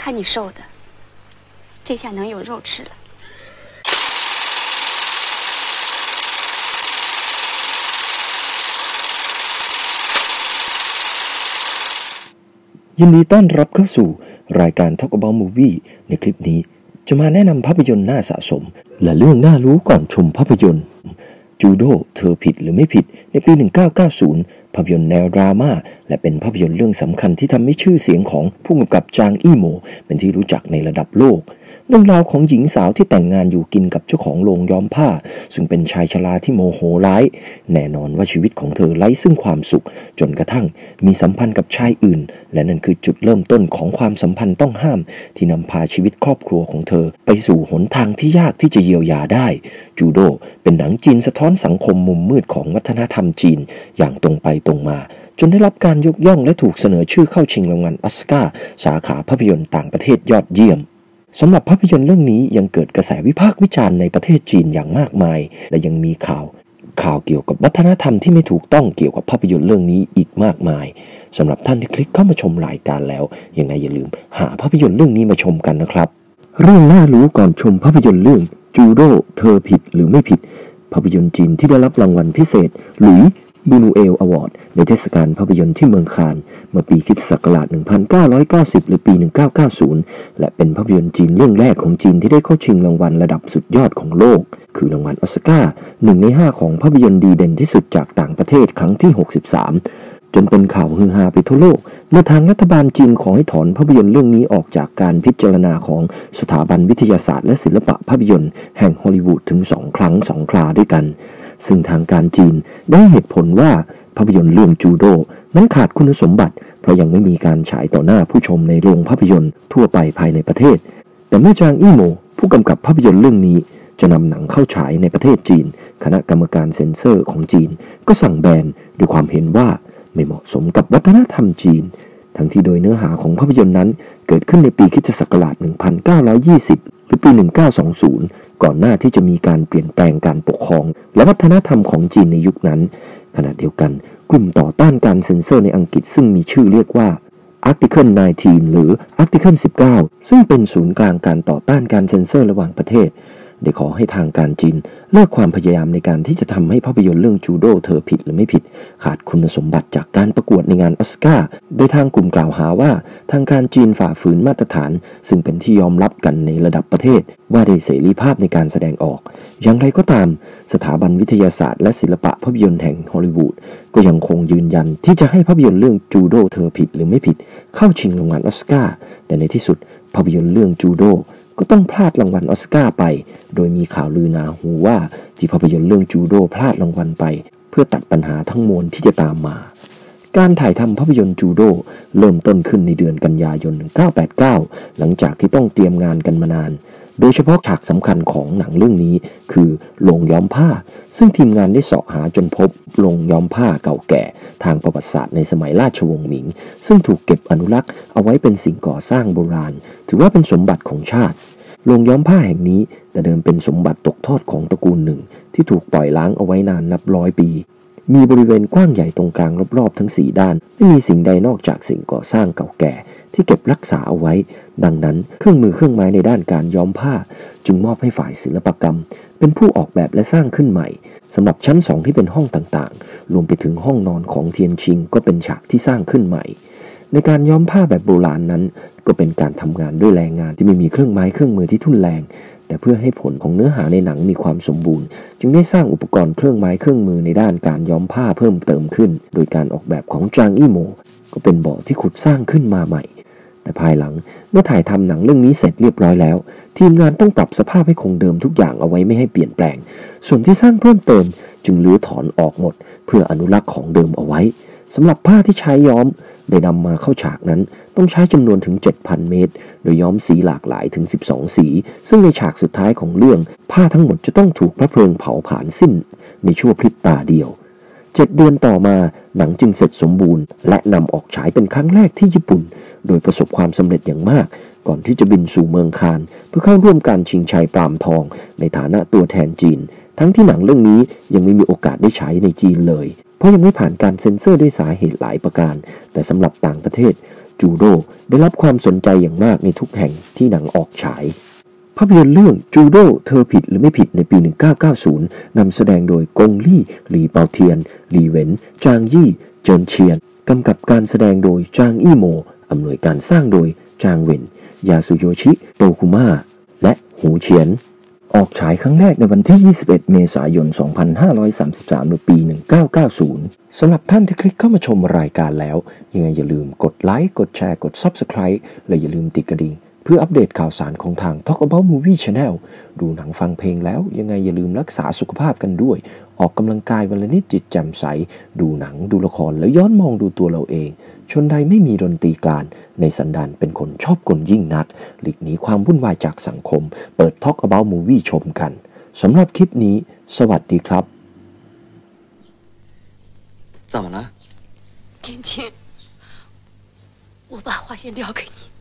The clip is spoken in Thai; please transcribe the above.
看你瘦的，这下能有肉吃了。 ยินดีต้อนรับเข้าสู่รายการ Talk About Movie ในคลิปนี้จะมาแนะนำภาพยนตร์น่าสะสมและเรื่องน่ารู้ก่อนชมภาพยนตร์จูโดเธอผิดหรือไม่ผิดในปี 1990 ภาพยนตร์แนวดราม่าและเป็นภาพยนตร์เรื่องสำคัญที่ทำให้ชื่อเสียงของผู้กำกับจางอี้โหมเป็นที่รู้จักในระดับโลกเรื่องราวของหญิงสาวที่แต่งงานอยู่กินกับเจ้าของโรงย้อมผ้าซึ่งเป็นชายชราที่โมโหร้ายแน่นอนว่าชีวิตของเธอไร้ซึ่งความสุขจนกระทั่งมีสัมพันธ์กับชายอื่นและนั่นคือจุดเริ่มต้นของความสัมพันธ์ต้องห้ามที่นำพาชีวิตครอบครัวของเธอไปสู่หนทางที่ยากที่จะเยียวยาได้จูโดเป็นหนังจีนสะท้อนสังคมมุมมืดของวัฒนธรรมจีนอย่างตรงไปตรงมาจนได้รับการยกย่องและถูกเสนอชื่อเข้าชิงรางวัลออสการ์สาขาภาพยนตร์ต่างประเทศยอดเยี่ยมสำหรับภาพยนตร์เรื่องนี้ยังเกิดกระแสวิพากษ์วิจารณ์ในประเทศจีนอย่างมากมายและยังมีข่าวเกี่ยวกับวัฒนธรรมที่ไม่ถูกต้องเกี่ยวกับภาพยนตร์เรื่องนี้อีกมากมายสำหรับท่านที่คลิกเข้ามาชมรายการแล้วยังไงอย่าลืมหาภาพยนตร์เรื่องนี้มาชมกันนะครับเรื่องน่ารู้ก่อนชมภาพยนตร์เรื่องจูโดเธอผิดหรือไม่ผิดภาพยนตร์จีนที่ได้รับรางวัลพิเศษหลุยส์บูนูเอลอวอร์ดในเทศกาลภาพยนตร์ที่เมืองคานส์เมื่อปีค.ศ. 1990 หรือปี 1990 และเป็นภาพยนตร์จีนเรื่องแรกของจีนที่ได้เข้าชิงรางวัลระดับสุดยอดของโลกคือรางวัลออสการ์1 ใน 5ของภาพยนตร์ดีเด่นที่สุดจากต่างประเทศครั้งที่ 63 จนเป็นข่าวฮือฮาไปทั่วโลกเมื่อทางรัฐบาลจีนขอให้ถอนภาพยนตร์เรื่องนี้ออกจากการพิจารณาของสถาบันวิทยาศาสตร์และศิลปะภาพยนตร์แห่งฮอลลีวูดถึง2 ครั้ง 2 คราด้วยกันซึ่งทางการจีนได้เหตุผลว่าภาพยนตร์เรื่องจูโดนั้นขาดคุณสมบัติเพราะยังไม่มีการฉายต่อหน้าผู้ชมในโรงภาพยนตร์ทั่วไปภายในประเทศแต่เมื่อจางอี้โหมผู้กำกับภาพยนตร์เรื่องนี้จะนำหนังเข้าฉายในประเทศจีนคณะกรรมการเซ็นเซอร์ของจีนก็สั่งแบนด้วยความเห็นว่าไม่เหมาะสมกับวัฒนธรรมจีนทั้งที่โดยเนื้อหาของภาพยนตร์นั้นเกิดขึ้นในปีค.ศ. 1920 หรือปี 1920 ก่อนหน้าที่จะมีการเปลี่ยนแปลงการปกครองและวัฒนธรรมของจีนในยุคนั้นขณะเดียวกันกลุ่มต่อต้านการเซ็นเซอร์ในอังกฤษซึ่งมีชื่อเรียกว่า Article 19 หรือ Article 19 ซึ่งเป็นศูนย์กลางการต่อต้านการเซ็นเซอร์ระหว่างประเทศได้ขอให้ทางการจีนเลิกความพยายามในการที่จะทำให้ภาพยนตร์เรื่องจูโดเธอผิดหรือไม่ผิดขาดคุณสมบัติจากการประกวดในงานออสการ์โดยทางกลุ่มกล่าวหาว่าทางการจีนฝ่าฝืนมาตรฐานซึ่งเป็นที่ยอมรับกันในระดับประเทศว่าได้เสรีภาพในการแสดงออกอย่างไรก็ตามสถาบันวิทยาศาสตร์และศิลปะภาพยนตร์แห่งฮอลลีวูดก็ยังคงยืนยันที่จะให้ภาพยนตร์เรื่องจูโดเธอผิดหรือไม่ผิดเข้าชิงรางวัลออสการ์แต่ในที่สุดภาพยนตร์เรื่องจูโดก็ต้องพลาดรางวัลออสการ์ไปโดยมีข่าวลือหนาหูว่าที่ภาพยนตร์เรื่องจูโดพลาดรางวัลไปเพื่อตัดปัญหาทั้งมวลที่จะตามมาการถ่ายทำภาพยนตร์จูโดเริ่มต้นขึ้นในเดือนกันยายน 1989 หลังจากที่ต้องเตรียมงานกันมานานโดยเฉพาะฉากสำคัญของหนังเรื่องนี้คือโรงย้อมผ้าซึ่งทีมงานได้เสาะหาจนพบโรงย้อมผ้าเก่าแก่ทางประวัติศาสตร์ในสมัยราชวงศ์หมิงซึ่งถูกเก็บอนุรักษ์เอาไว้เป็นสิ่งก่อสร้างโบราณถือว่าเป็นสมบัติของชาติโรงย้อมผ้าแห่งนี้แต่เดิมเป็นสมบัติตกทอดของตระกูลหนึ่งที่ถูกปล่อยล้างเอาไว้นานนับร้อยปีมีบริเวณกว้างใหญ่ตรงกลางรอบๆทั้ง4ด้านไม่มีสิ่งใดนอกจากสิ่งก่อสร้างเก่าแก่ที่เก็บรักษาเอาไว้ดังนั้นเครื่องมือเครื่องไม้ในด้านการย้อมผ้าจึงมอบให้ฝ่ายศิลปกรรมเป็นผู้ออกแบบและสร้างขึ้นใหม่สำหรับชั้น2ที่เป็นห้องต่างๆรวมไปถึงห้องนอนของเทียนชิงก็เป็นฉากที่สร้างขึ้นใหม่ในการย้อมผ้าแบบโบราณนั้นก็เป็นการทำงานด้วยแรงงานที่ไม่มีเครื่องไม้เครื่องมือที่ทุ่นแรงแต่เพื่อให้ผลของเนื้อหาในหนังมีความสมบูรณ์จึงได้สร้างอุปกรณ์เครื่องไม้เครื่องมือในด้านการย้อมผ้าเพิ่มเติมขึ้นโดยการออกแบบของจางอี้โหมก็เป็นบ่อที่ขุดสร้างขึ้นมาใหม่แต่ภายหลังเมื่อถ่ายทำหนังเรื่องนี้เสร็จเรียบร้อยแล้วทีมงานต้องปรับสภาพให้คงเดิมทุกอย่างเอาไว้ไม่ให้เปลี่ยนแปลงส่วนที่สร้างเพิ่มเติมจึงรื้อถอนออกหมดเพื่ออนุรักษ์ของเดิมเอาไว้สำหรับผ้าที่ใช้ย้อมได้นำมาเข้าฉากนั้นต้องใช้จำนวนถึง 7,000 เมตรโดยย้อมสีหลากหลายถึง12สีซึ่งในฉากสุดท้ายของเรื่องผ้าทั้งหมดจะต้องถูกพระเพลิงเผาผลาญสิ้นในชั่วพริบตาเดียว7 เดือนต่อมาหนังจึงเสร็จสมบูรณ์และนำออกฉายเป็นครั้งแรกที่ญี่ปุ่นโดยประสบความสำเร็จอย่างมากก่อนที่จะบินสู่เมืองคานเพื่อเข้าร่วมการชิงชัยปรามทองในฐานะตัวแทนจีนทั้งที่หนังเรื่องนี้ยังไม่มีโอกาสได้ฉายในจีนเลยเพราะยังไม่ผ่านการเซ็นเซอร์ด้วยสาเหตุหลายประการแต่สำหรับต่างประเทศจูโดได้รับความสนใจอย่างมากในทุกแห่งที่หนังออกฉายภาพยนตร์เรื่องจูโดเธอผิดหรือไม่ผิดในปี 1990 นำแสดงโดยกงลี่หลีเปาเทียนหลีเหวินจางยี่เจินเชียนกำกับการแสดงโดยจางอี้โมอำนวยการสร้างโดยจางเหวินยาสุโยชิโตคุมาและหูเฉียนออกฉายครั้งแรกในวันที่ 21 เมษายน 2533 ในปี 1990 สำหรับท่านที่คลิกเข้ามาชมรายการแล้วยังไงอย่าลืมกดไลค์กดแชร์กด Subscribe และอย่าลืมติดกระดิ่งเพื่ออัปเดตข่าวสารของทาง Talk About Movie Channel ดูหนังฟังเพลงแล้วยังไงอย่าลืมรักษาสุขภาพกันด้วยออกกำลังกายวันละนิดจิตแจ่มใสดูหนังดูละครแล้วย้อนมองดูตัวเราเองชนใดไม่มีดนตรีกลานในสันดานเป็นคนชอบกลยิ่งนักหลีกหนีความวุ่นวายจากสังคมเปิด Talk About Movie ชมกันสำหรับคลิปนี้สวัสดีครับ怎么了？ 天晴，我把花先撂给你。